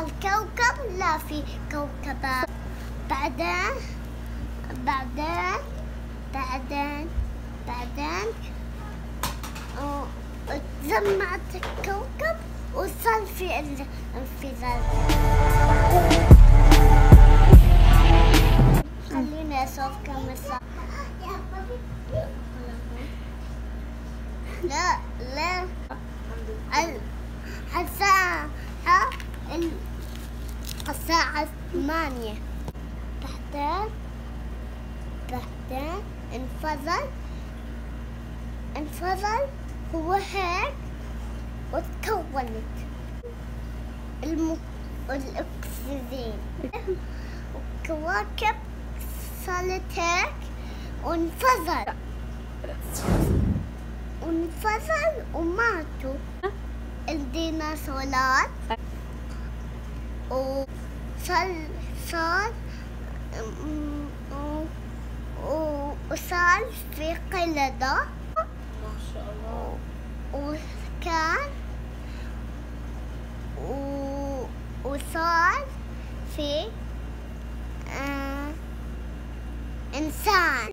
الكوكب لا في كوكبات. بعدين تجمعت الكوكب وصار في الانفجار. خليني أشوف كم الساعة. لا الساعة 8. بعدين انفجر هو هيك وتكونت الأكسجين والكواكب صارت هيك وانفجر وماتوا الديناصورات وصار في قلده ما شاء الله. وصار في إنسان.